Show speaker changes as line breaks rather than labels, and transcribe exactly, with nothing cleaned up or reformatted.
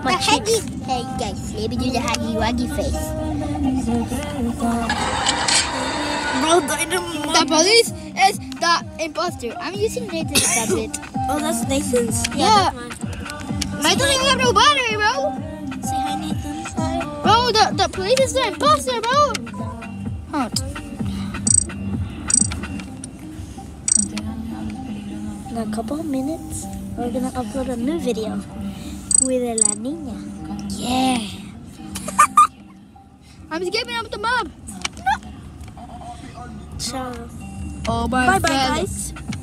my
the
cheeks.
huggy. Hey guys, let me do the huggy wuggy face.
Bro, the,
The police is the imposter. I'm using Nathan's tablet.
Oh, that's Nathan's?
Yeah.
That's mine.
Nathan doesn't have no battery, bro.
Say hi, Nathan. Hi.
Bro, the, the police is the imposter, bro. Huh.
In a couple of minutes, we're gonna upload a new video with La Niña.
Yeah. I'm escaping up the mob.
Ciao.
Oh my
Bye bye,
God.
guys.